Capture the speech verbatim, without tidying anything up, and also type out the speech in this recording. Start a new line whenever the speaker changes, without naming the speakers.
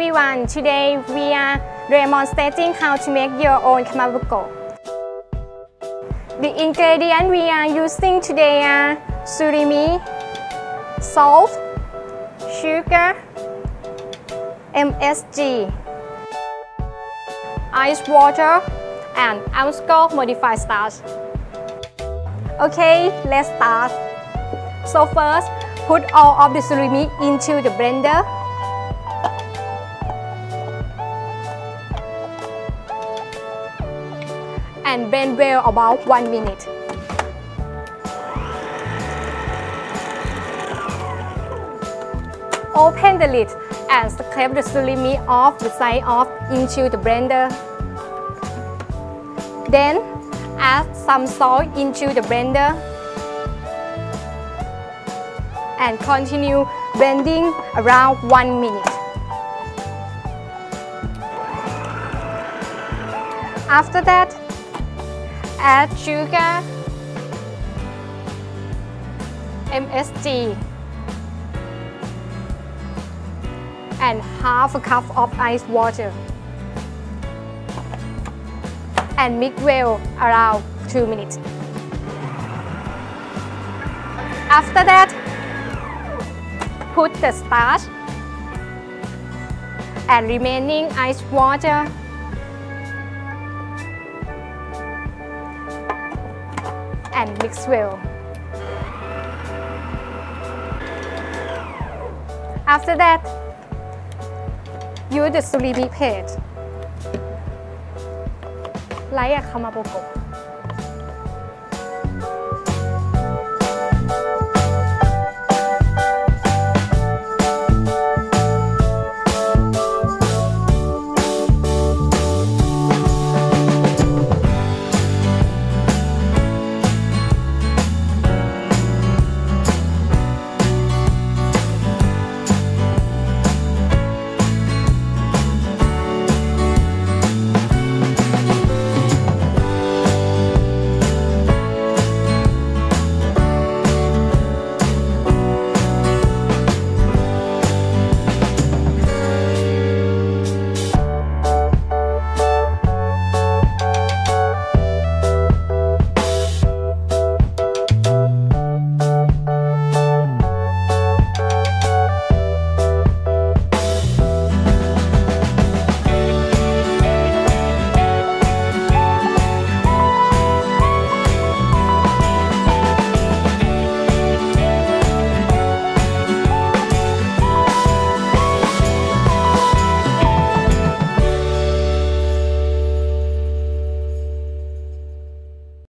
everyone, today we are demonstrating how to make your own kamaboko. The ingredients we are using today are surimi, salt, sugar, M S G, ice water, and Amsco modified starch. Okay, let's start. So first, put all of the surimi into the blender. And blend well about one minute. Open the lid and scrape the surimi off the side off into the blender. Then add some salt into the blender and continue blending around one minute. After that, add sugar, M S G, and half a cup of ice water, and mix well around two minutes. After that, put the starch and remaining ice water and mix well. After that, use the surimi paste like a kamaboko.